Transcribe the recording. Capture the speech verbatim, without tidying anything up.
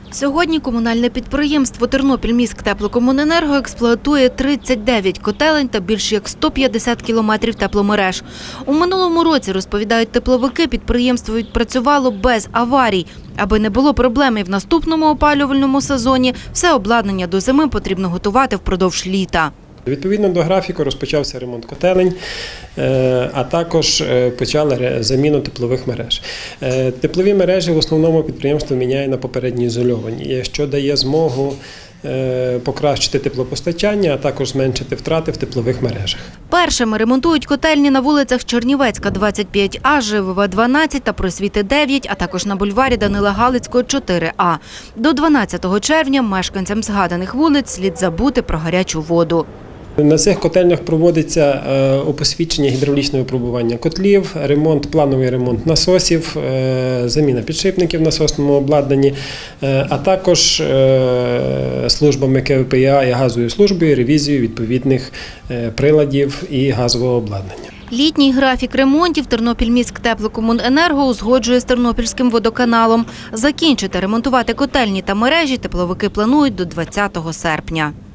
Сьогодні комунальне підприємство «Тернопільміськтеплокомуненерго» експлуатує тридцять дев'ять котелень та більш як сто п'ятдесят кілометрів тепломереж. У минулому році, розповідають тепловики, підприємство відпрацювало без аварій. Аби не було проблем і в наступному опалювальному сезоні, все обладнання до зими потрібно готувати впродовж літа. Відповідно до графіку розпочався ремонт котелень, а також почали заміну теплових мереж. Теплові мережі в основному підприємство міняє на попередньо ізольовані, що дає змогу покращити теплопостачання, а також зменшити втрати в теплових мережах. Першими ремонтують котельні на вулицях Чернівецька, двадцять п'ять А, Живова, дванадцять та Просвіти, дев'ять, а також на бульварі Данила Галицького, чотири А. До дванадцятого червня мешканцям згаданих вулиць слід забути про гарячу воду. На цих котельнях проводиться опосвідчення гідравлічного випробування котлів, ремонт, плановий ремонт насосів, заміна підшипників в насосному обладнанні, а також службами К В П І А і газовою службою ревізію відповідних приладів і газового обладнання. Літній графік ремонтів «Тернопільміськтеплокомуненерго» узгоджує з Тернопільським водоканалом. Закінчити ремонтувати котельні та мережі тепловики планують до двадцятого серпня.